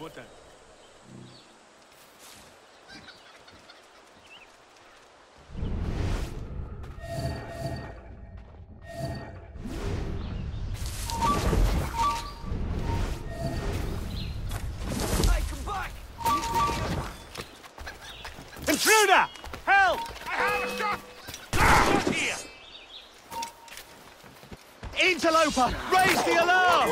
button. Hey, come back! Intruder! Help! I have a shot! Shot here! Interloper! Raise the alarm!